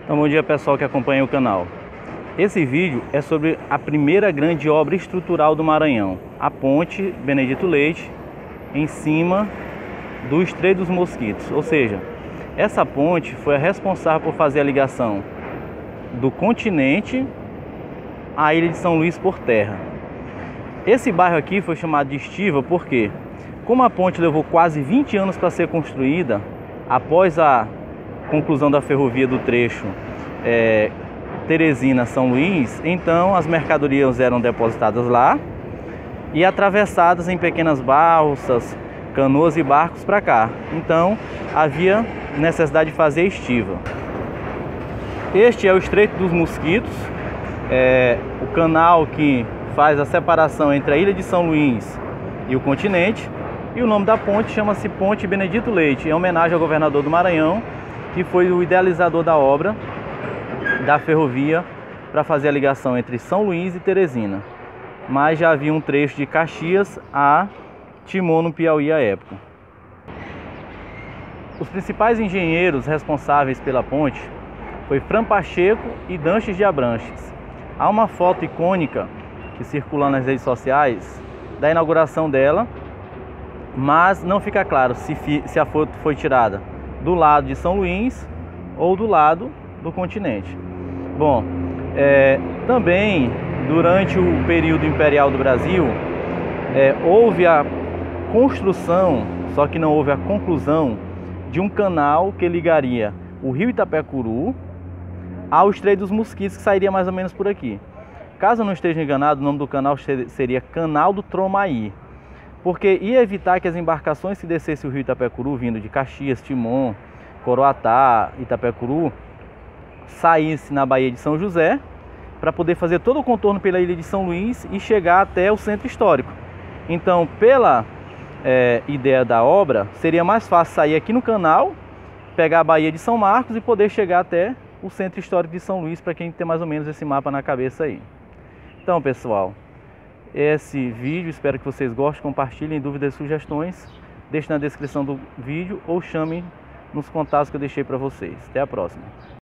Então, bom dia pessoal que acompanha o canal. Esse vídeo é sobre a primeira grande obra estrutural do Maranhão, a Ponte Benedito Leite, em cima do Estreito dos Mosquitos. Ou seja, essa ponte foi a responsável por fazer a ligação do continente à ilha de São Luís por terra. Esse bairro aqui foi chamado de Estiva porque, como a ponte levou quase 20 anos para ser construída, após a conclusão da ferrovia do trecho Teresina-São Luís, então as mercadorias eram depositadas lá e atravessadas em pequenas balsas, canoas e barcos para cá. Então havia necessidade de fazer estiva. Este é o Estreito dos Mosquitos, o canal que faz a separação entre a ilha de São Luís e o continente, e o nome da ponte chama-se Ponte Benedito Leite, em homenagem ao governador do Maranhão, que foi o idealizador da obra da ferrovia para fazer a ligação entre São Luís e Teresina. Mas já havia um trecho de Caxias a Timon, no Piauí, à época. Os principais engenheiros responsáveis pela ponte foi Fran Pacheco e Danches de Abranches. Há uma foto icônica que circula nas redes sociais da inauguração dela, mas não fica claro se a foto foi tirada do lado de São Luís ou do lado do continente. Bom, também durante o período imperial do Brasil houve a construção, só que não houve a conclusão, de um canal que ligaria o rio Itapecuru ao Estreito dos Mosquitos, que sairia mais ou menos por aqui. Caso eu não esteja enganado, o nome do canal seria Canal do Tromaí, porque ia evitar que as embarcações que descessem o rio Itapecuru, vindo de Caxias, Timon, Coroatá, Itapecuru, saísse na Baía de São José, para poder fazer todo o contorno pela ilha de São Luís e chegar até o centro histórico. Então, pela ideia da obra, seria mais fácil sair aqui no canal, pegar a Baía de São Marcos e poder chegar até o centro histórico de São Luís, para quem tem mais ou menos esse mapa na cabeça aí. Então, pessoal, esse vídeo, espero que vocês gostem, compartilhem, dúvidas e sugestões, deixem na descrição do vídeo ou chamem nos contatos que eu deixei para vocês. Até a próxima.